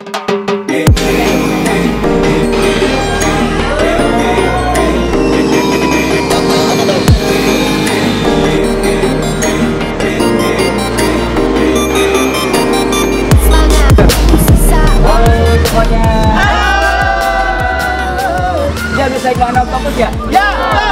Bisa iklan fokus ya? Ya!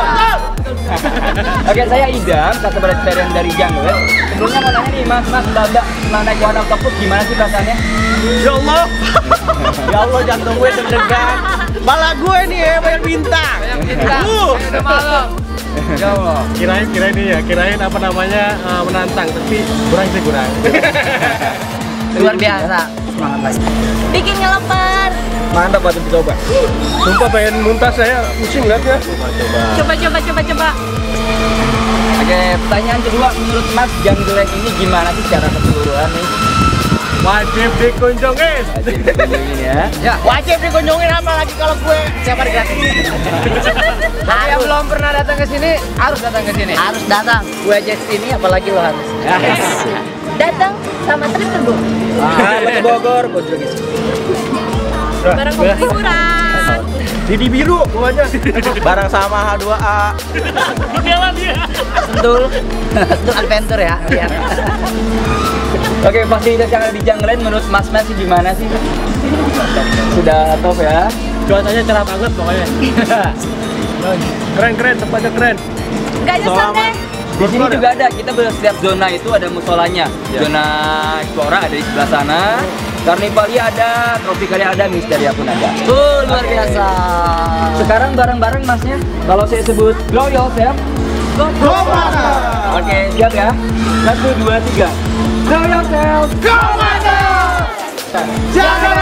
Oke, saya Idam, customer experience dari Jungle. Sebelumnya mau nanya nih, Mas Mbak, setelah naik One Up Fokus gimana sih perasaannya? Ya Allah! Ya Allah, jantung gue deg-degan. Malah gue nih ya, banyak bintang. Udah malam. Ya Allah. Kirain apa namanya menantang, tapi kurang. Luar biasa. Semangat lagi. Bikin ngelepar. Mantap patut dicoba. Sumpah pengen muntah saya, pusing liatnya. Coba. Oke, pertanyaan kedua, menurut Mas Jungle ini gimana sih secara keseluruhan nih? Wajib dikunjungin. Wajib dikunjungin ya. Ya, wajib dikunjungin apalagi kalau gue siapa gratis. Tapi yang belum pernah datang ke sini harus datang ke sini. Harus datang. Gue aja sini apalagi lo harus. Datang sama trip ke Bogor. Ke Bogor, kunjungi sini. Bareng liburan. Didi biru pokoknya. Barang sama H2A. Sentul adventure ya. Oke, fasilitas yang ada di Jungle menurut Mas sih gimana sih? Sudah top ya? Cuacanya cerah banget pokoknya. Keren, tempatnya keren. Gak nyesel deh. Di sini juga ada, kita setiap zona itu ada musolanya. Zona Explora ada di sebelah sana. Carnivalia ada, Tropicalia ada, Misteria pun ada. Luar biasa. Sekarang bareng-bareng Masnya, kalau saya sebut Grow Yourself, Go mana? Oke, siap ya? 1, 2, 3. Grow Yourself, Go mana? Jangan